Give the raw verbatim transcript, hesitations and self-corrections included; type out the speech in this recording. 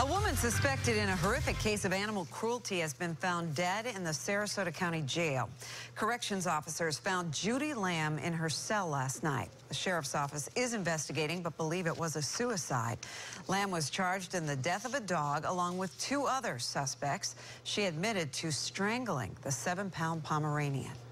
woman suspected in a horrific case of animal cruelty has been found dead in the Sarasota County Jail. Corrections officers found Judy Lamb in her cell last night. The sheriff's office is investigating, but believe it was a suicide. Lamb was charged in the death of a dog along with two other suspects. She admitted to strangling the seven-pound Pomeranian.